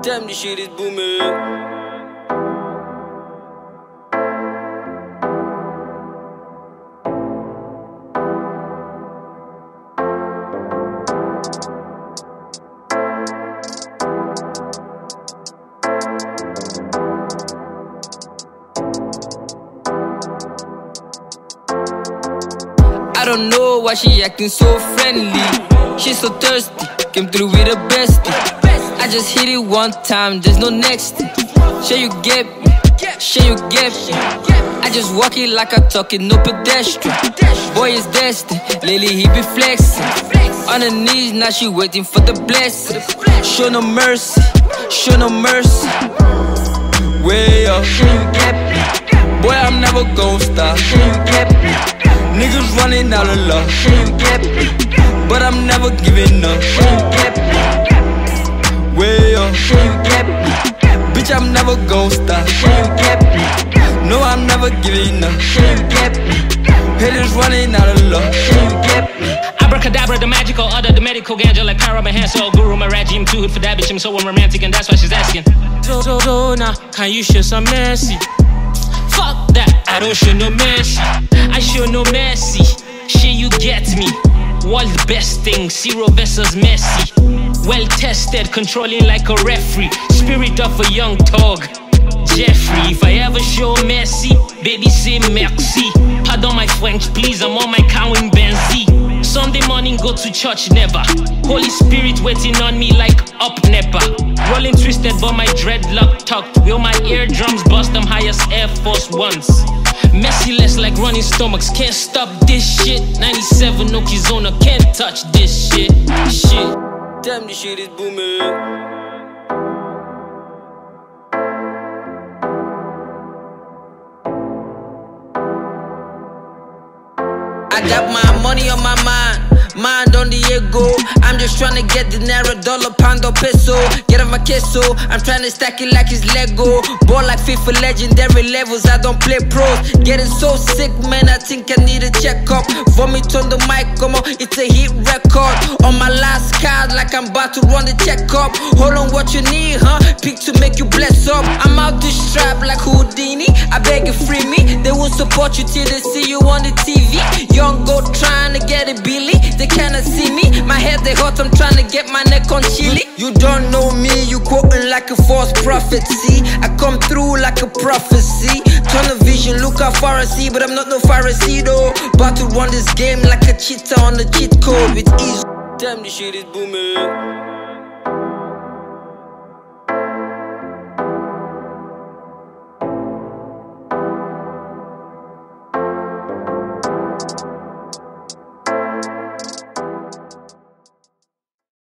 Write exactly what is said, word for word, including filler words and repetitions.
Damn, this shit is booming. I don't know why she acting so friendly. She's so thirsty, came through with a bestie. I just hit it one time, there's no next. Sure you get me, sure you get me. I just walk it like I talk it, no pedestrian. Boy is destined, lately he be flexing. On her knees, now she waiting for the blessing. Show no mercy, show no mercy. Way up, sure you get me. Boy, I'm never gon' stop. Sure you get me. Niggas running out of love. Sure you get me. But I'm never giving up. Sure you get me. Way up. Sure you get me. Bitch, I'm never gon' stop. Sure you get me. No, I'm never giving up. Sure you get me. Haters running out of love. Sure you get me. Abracadabra, the magical other, the medical ganja like Paramahansa, Guru Maharaji. I'm too good for that bitch, I'm so unromantic, and that's why she's asking. So, so, so now, can you show some mercy? Fuck that, I don't show no mercy. I show no mercy. Shit, you get me. World's best thing, zero versus Messi. Well tested, controlling like a referee. Spirit of a young thug, Jeffrey. If I ever show mercy, baby say merci. Pardon my French, please, I'm on my Kawin Benzi. Sunday morning, go to church, never. Holy Spirit waiting on me like up nepa. Rolling twisted, but my dreadlock tucked. Will my eardrums bust them high as Air Force Ones. Merciless like running stomachs, can't stop this shit. ninety-seven Okizona, can't touch this shit. Shit. Damn, this shit is booming. I got my money on my mind, mind on the ego. I'm just trying to get the naira, dollar, pound or peso. Get off my queso, I'm trying to stack it like it's Lego. Ball like FIFA legendary levels, I don't play pros. Getting so sick, man, I think I need a checkup. Vomit on the mic, come on, it's a hit record. On my last card, like I'm about to run the checkup. Hold on, what you need, huh? Pick to make you bless up. I'm out this strap like Houdini, I beg you free me. They will support you till they see you on the T V. Young goat trying to get a Billy, they cannot see me. My head they hot, I'm trying to get my neck on chili. You don't know me, you quoting like a false prophecy. I come through like a prophecy. Turn the vision, look how far I see, but I'm not no Pharisee though. About to run this game like a cheetah on the cheat code with ease. Damn, this shit is booming.